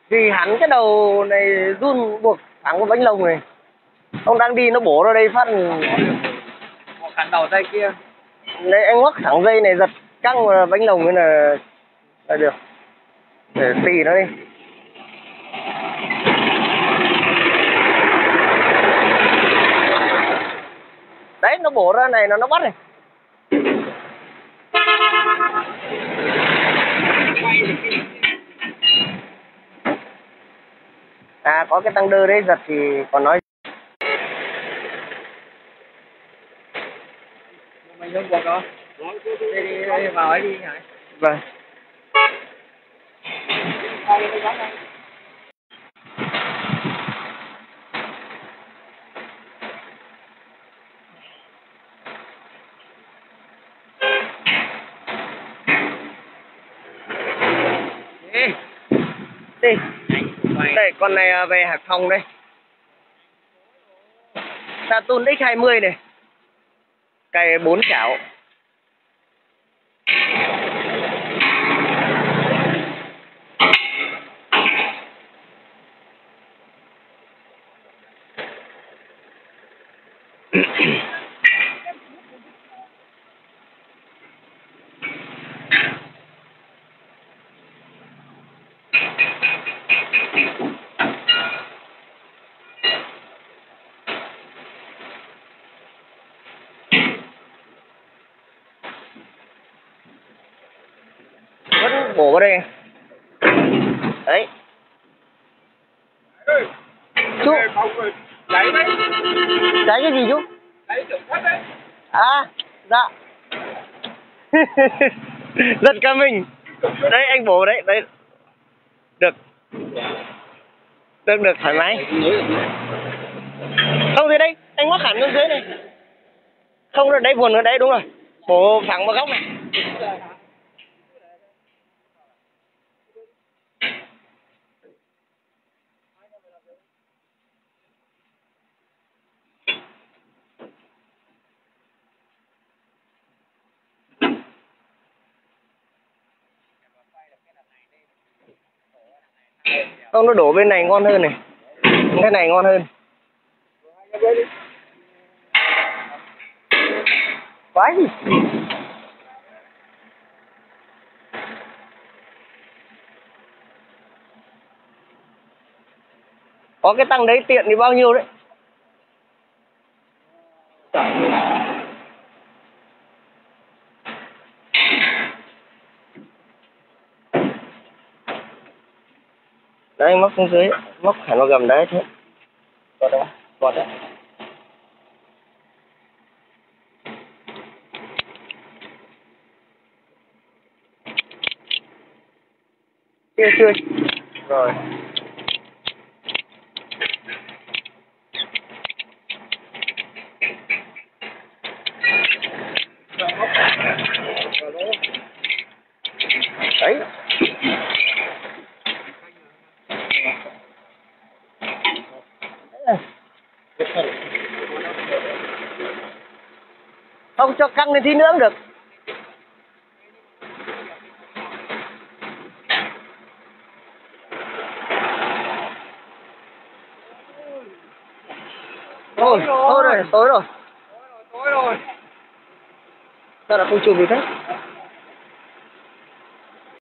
Vì hắn cái đầu này run buộc thẳng cái bánh lồng này. Ông đang đi nó bổ ra đây phát. Một khắn đầu dây kia. Đấy anh ngoắc thẳng dây này giật căng vào bánh lồng này là được. Để tì nó đi. Đấy nó bổ ra này nó bắt này. À có cái tăng đơ đấy giật thì còn nói. Mình không buộc đâu. Đi vào ấy đi hả? Vâng. Đi. Đây con này về Hải Phòng đây. Saturn X20 này. Cày 4 chảo. Vẫn bổ vào đây. Đấy. Chú Lấy đấy. cháy cái gì chú? Lấy thử thách đấy. À dạ. Giật cả mình. Đấy anh bổ đấy. Đấy. Được. Được thoải mái. Không thì đây anh ngoắc hẳn xuống dưới này. Không rồi đấy buồn ở đây đúng rồi. Bổ thẳng vào góc này. Không nó đổ bên này ngon hơn này. Cái này ngon hơn. Quái gì? Có cái tăng đấy tiện thì bao nhiêu đấy? Đấy anh móc xuống dưới, móc hẳn vào gầm đấy thế. Còn đấy. Chưa. Rồi. Đấy. Không cho căng lên tí nữa cũng được. Tối rồi. Tối rồi. Sao là không chụp gì thế?